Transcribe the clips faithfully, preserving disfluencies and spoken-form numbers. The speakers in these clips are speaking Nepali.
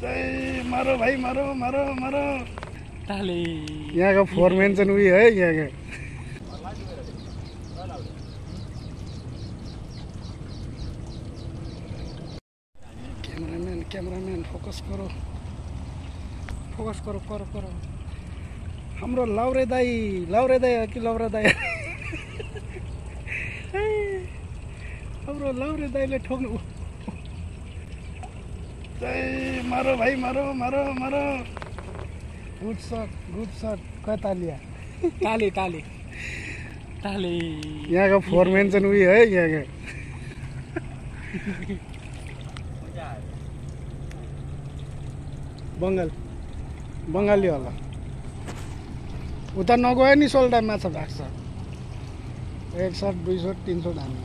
जय मारो भाई मारो मारो मारो ताली यहाँ का फोरमैन चाहिँ उही है यहाँ का कैमरामैन कैमरामैन फोकस करो फोकस करो करो करो हाम्रो लाउरे दाई लाउरे दाई हो कि लाउरा दाई हाम्रो लाउरे दाईले ठोक्नु जय मारो भाइ मारो मारो मारो गुड सट गुड सट कता लिया ताली ताली ताली यहाँको फोरमैन चाहिँ उही है यहाँको बङ्गाल बङ्गाली होला उता नगयो नि सोल्टा माछा भाग्छ एक सट दुई सट तिन सट हामी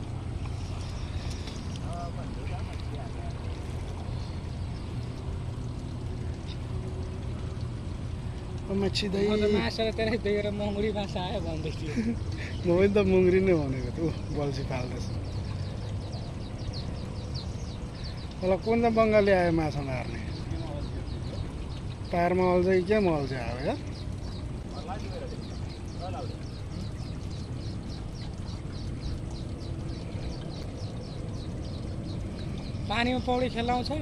माछी दाइ मङ्गुरी माछा आयो भन्दै थियो म पनि त मुङ्गुरी नै भनेको थिएँ बल्छी फाल्दैछ होला कुन चाहिँ बङ्गाली आयो माछा मार्ने पारमा अल्छ कि क्या मल्छ अब यार पानीमा पौडी खेलाउँछ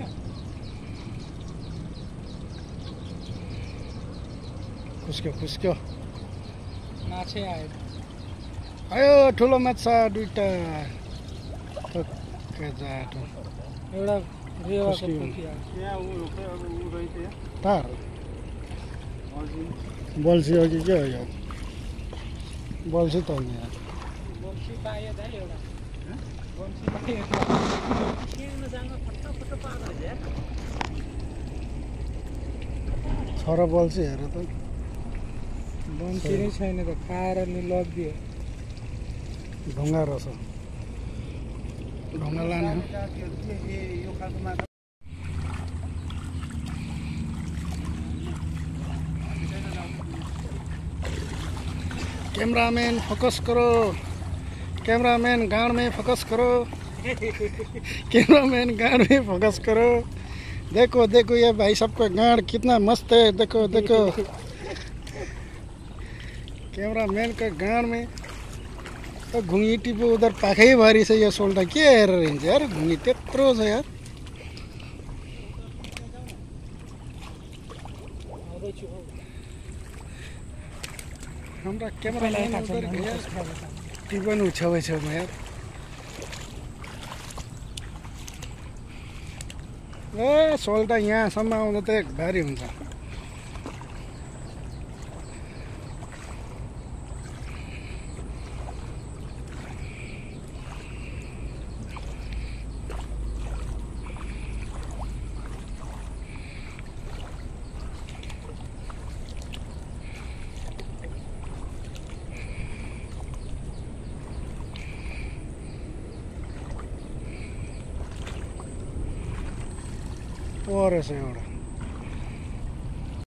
खुस्क्यो खुस्क्यो माछै आयो आयो ठुलो माछा दुईटा जाटो एउटा तार बल्छी हो कि के हो यो बल्छी त यहाँ बल्छी पायो दाइ एउटा बल्छी पायो छोरा बल्छी हेर त बल्छी नै छैन त खाएर नि लगिदियो ढुङ्गा रहेछ ढुङ्गा लाने कैमरामैन फोकस करो कैमरामैन गांड में फोकस करो कैमरामैन गांड में फोकस करो देखो देखो ये भाई सबका गांड कितना मस्त है देखो देखो कैमरामैन का गांड में तो घुंगी टिपो उधर पाखै भरि छ यो सोल्टा के हेरेर हिँड्छ यार घुंगी त्यत्रो छ यार हाम्रा क्यामेराम्यान उधर गया टिपन छेउै छेउमा यार ए सोल्टा यहाँसम्म आउनु त एक भारी हुन्छ परेछ एउटा